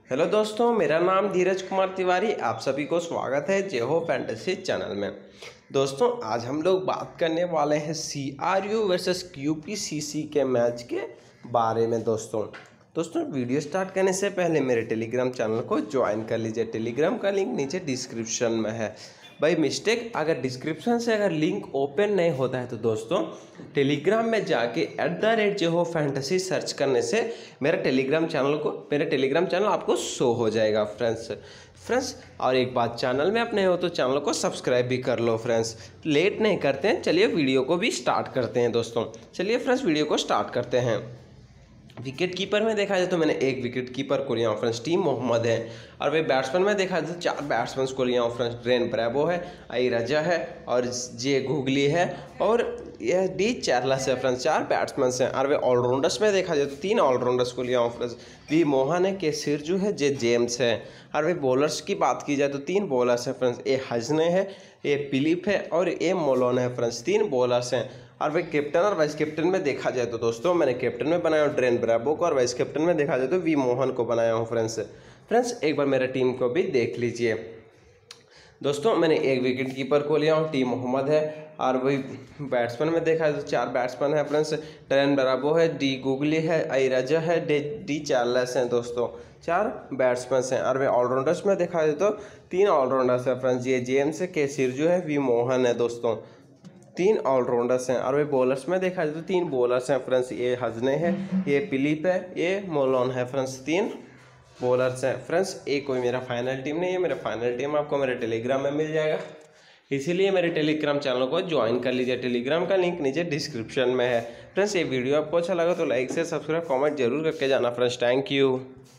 Hello दोस्तों, मेरा नाम धीरज कुमार तिवारी। आप सभी को स्वागत है जय हो फैंटेसी चैनल में। दोस्तों, आज हम लोग बात करने वाले हैं CRU वर्सेस QPCC के मैच के बारे में। दोस्तों वीडियो स्टार्ट करने से पहले मेरे टेलीग्राम चैनल को ज्वाइन कर लीजिए। टेलीग्राम का लिंक नीचे डिस्क्रिप्शन में है। बाई मिस्टेक अगर डिस्क्रिप्शन से लिंक ओपन नहीं होता है तो दोस्तों टेलीग्राम में जाके @JoHo फैंटेसी सर्च करने से मेरे टेलीग्राम चैनल आपको शो हो जाएगा फ्रेंड्स। और एक बात, चैनल में आप नए हो तो चैनल को सब्सक्राइब भी कर लो फ्रेंड्स। लेट नहीं करते हैं, चलिए वीडियो को भी स्टार्ट करते हैं दोस्तों। चलिए फ्रेंड्स, वीडियो को स्टार्ट करते हैं। विकेट कीपर में देखा जाए तो मैंने एक विकेट कीपर को लिया हूँ फ्रेंड्स, टीम मोहम्मद है। और वे बैट्समैन में देखा जाए तो 4 बैट्समैन को लिया हूँ फ्रेंड्स। ड्रेन ब्रैवो है, आई रजा है और जे गुगली है और यह डी चार्ल्स है फ्रेंड्स। 4 बैट्समैन हैं। और वे ऑलराउंडर्स में देखा जाए तो 3 ऑलराउंडर्स को लिया हूँ फ्रेंड्स। वी मोहन है, के सिरजू है, जे जेम्स है। और वे बॉलर्स की बात की जाए तो 3 बॉलर्स हैं फ्रेंड्स। ए हजने है, ए फिलिप है और ए मोलोन है फ्रेंड्स। 3 बॉलर्स हैं। और भाई कैप्टन और वाइस कैप्टन में देखा जाए तो दोस्तों मैंने कैप्टन में बनाया हूँ ड्रेन ब्रैवो को और वाइस कैप्टन में देखा जाए तो वी मोहन को बनाया हूँ फ्रेंड्स एक बार मेरा टीम को भी देख लीजिए। दोस्तों मैंने एक विकेट कीपर को लिया हूँ, टीम मोहम्मद है। और वही बैट्समैन में देखा जाए तो 4 बैट्समैन है फ्रेंड्स। ड्रेन ब्रैवो है, डी गुगली है, आई रजा है, डी चार्ल्स हैं दोस्तों। 4 बैट्समैन हैं। और वे ऑलराउंडर्स में देखा जाए तो 3 ऑलराउंडर्स हैं फ्रेंड्स। ये जेम्स है, के सिरजू है, वी मोहन है दोस्तों। 3 ऑलराउंडर्स हैं। और वे बॉलर्स में देखा जाए तो 3 बॉलर्स हैं फ्रेंड्स। ये हजने है, ये फिलिप है, ये मोलोन है फ्रेंड्स। 3 बॉलर्स हैं फ्रेंड्स। एक कोई मेरा फाइनल टीम नहीं है। मेरा फाइनल टीम आपको मेरे टेलीग्राम में मिल जाएगा, इसीलिए मेरे टेलीग्राम चैनल को ज्वाइन कर लीजिए। टेलीग्राम का लिंक नीचे डिस्क्रिप्शन में है फ्रेंड्स। ये वीडियो आपको अच्छा लगा तो लाइक से सब्सक्राइब कमेंट जरूर करके जाना फ्रेंड्स। Thank you.